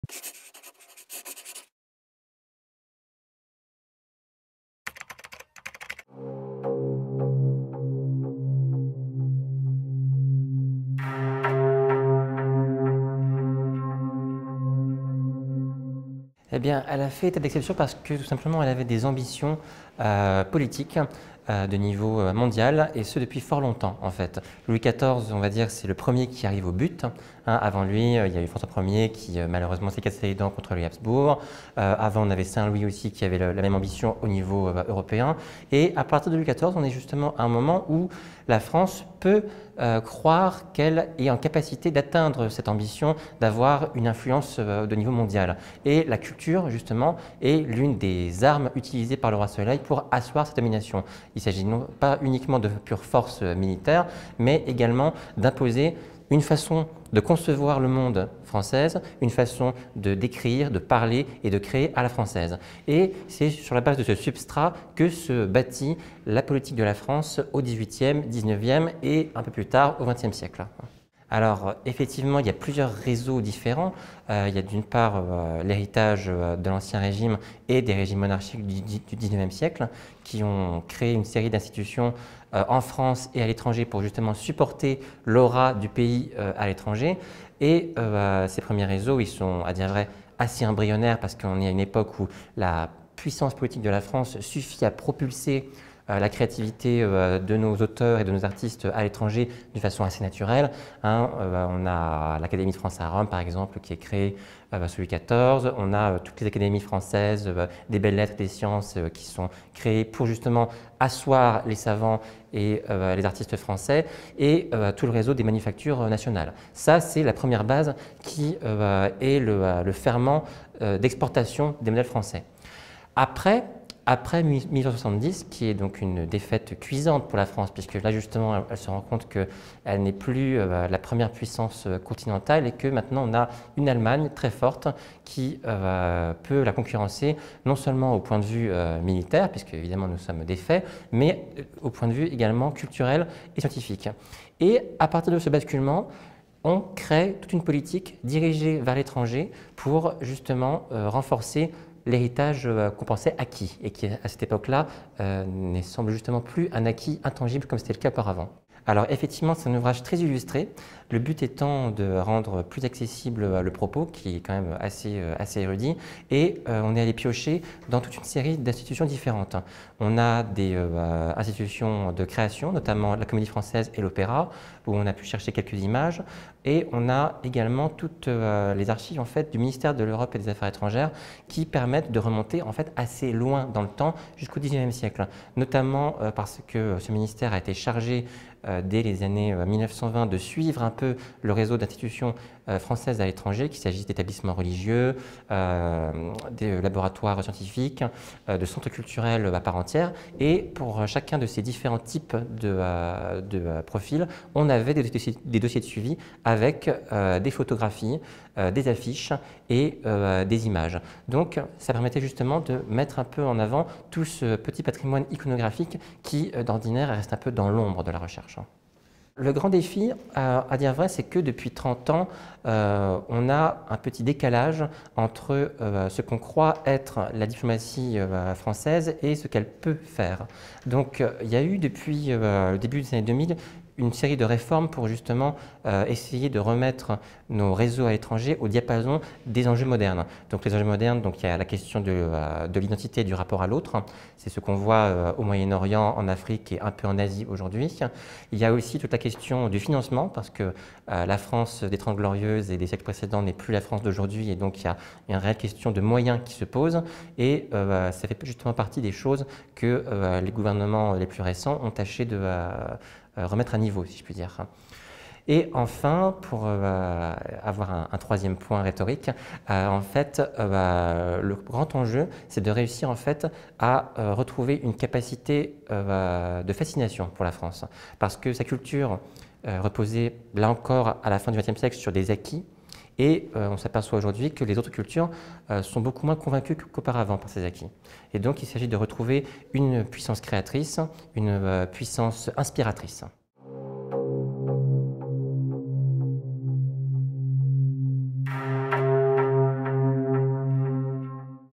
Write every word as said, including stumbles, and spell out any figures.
Eh bien, elle a fait état d'exception parce que tout simplement, elle avait des ambitions euh, politiques euh, de niveau euh, mondial, et ce depuis fort longtemps en fait. Louis quatorze, on va dire, c'est le premier qui arrive au but. Hein. Avant lui, euh, il y a eu François Ier qui euh, malheureusement s'est cassé les dents contre les Habsbourg. Euh, avant, on avait Saint-Louis aussi qui avait le, la même ambition au niveau euh, européen. Et à partir de Louis quatorze, on est justement à un moment où la France peut euh, croire qu'elle est en capacité d'atteindre cette ambition, d'avoir une influence euh, de niveau mondial. Et la culture, justement, est l'une des armes utilisées par le roi Soleil pour asseoir cette domination. Il s'agit non pas uniquement de pure force militaire, mais également d'imposer une façon de concevoir le monde française, une façon de d'écrire, de parler et de créer à la française. Et c'est sur la base de ce substrat que se bâtit la politique de la France au dix-huitième, dix-neuvième et un peu plus tard au vingtième siècle. Alors effectivement, il y a plusieurs réseaux différents. Euh, il y a d'une part euh, l'héritage euh, de l'Ancien Régime et des régimes monarchiques du, du dix-neuvième siècle qui ont créé une série d'institutions euh, en France et à l'étranger pour justement supporter l'aura du pays euh, à l'étranger. Et euh, ces premiers réseaux, ils sont, à dire vrai, assez embryonnaires parce qu'on est à une époque où la puissance politique de la France suffit à propulser la créativité de nos auteurs et de nos artistes à l'étranger d'une façon assez naturelle. Hein. On a l'Académie de France à Rome, par exemple, qui est créée sous Louis quatorze. On a toutes les académies françaises, des belles lettres, des sciences qui sont créées pour justement asseoir les savants et les artistes français, et tout le réseau des manufactures nationales. Ça, c'est la première base qui est le, le ferment d'exportation des modèles français. Après, Après mille huit cent soixante-dix, qui est donc une défaite cuisante pour la France, puisque là justement elle, elle se rend compte qu'elle n'est plus euh, la première puissance continentale et que maintenant on a une Allemagne très forte qui euh, peut la concurrencer non seulement au point de vue euh, militaire, puisque évidemment nous sommes défaits, mais au point de vue également culturel et scientifique. Et à partir de ce basculement, on crée toute une politique dirigée vers l'étranger pour justement euh, renforcer l'héritage euh, qu'on pensait acquis et qui, à cette époque-là, euh, ne semble justement plus un acquis intangible comme c'était le cas auparavant. Alors effectivement, c'est un ouvrage très illustré, le but étant de rendre plus accessible le propos, qui est quand même assez, assez érudit, et euh, on est allé piocher dans toute une série d'institutions différentes. On a des euh, institutions de création, notamment la Comédie Française et l'Opéra, où on a pu chercher quelques images, et on a également toutes euh, les archives en fait, du ministère de l'Europe et des Affaires étrangères qui permettent de remonter en fait, assez loin dans le temps, jusqu'au dix-neuvième siècle, notamment euh, parce que ce ministère a été chargé euh, dès les années mille neuf cent vingt de suivre un peu le réseau d'institutions euh, françaises à l'étranger, qu'il s'agisse d'établissements religieux, euh, des laboratoires scientifiques, euh, de centres culturels à part entière, et pour chacun de ces différents types de, euh, de euh, profils, on avait des dossiers, des dossiers de suivi avec euh, des photographies, euh, des affiches et euh, des images. Donc ça permettait justement de mettre un peu en avant tout ce petit patrimoine iconographique qui, euh, d'ordinaire, reste un peu dans l'ombre de la recherche. Le grand défi, à, à dire vrai, c'est que depuis trente ans, euh, on a un petit décalage entre euh, ce qu'on croit être la diplomatie euh, française et ce qu'elle peut faire. Donc euh, il y a eu depuis euh, le début des années deux mille une série de réformes pour justement euh, essayer de remettre nos réseaux à l'étranger au diapason des enjeux modernes. Donc les enjeux modernes, donc il y a la question de, euh, de l'identité et du rapport à l'autre. C'est ce qu'on voit euh, au Moyen-Orient, en Afrique et un peu en Asie aujourd'hui. Il y a aussi toute la question du financement, parce que euh, la France des Trente Glorieuses et des siècles précédents n'est plus la France d'aujourd'hui, et donc il y a une réelle question de moyens qui se pose, et euh, ça fait justement partie des choses que euh, les gouvernements les plus récents ont tâché de euh, remettre à niveau, si je puis dire. Et enfin, pour euh, avoir un, un troisième point rhétorique, euh, en fait, euh, le grand enjeu, c'est de réussir en fait à euh, retrouver une capacité euh, de fascination pour la France, parce que sa culture euh, reposait là encore à la fin du vingtième siècle sur des acquis. Et euh, on s'aperçoit aujourd'hui que les autres cultures euh, sont beaucoup moins convaincues qu'auparavant par ces acquis. Et donc il s'agit de retrouver une puissance créatrice, une euh, puissance inspiratrice.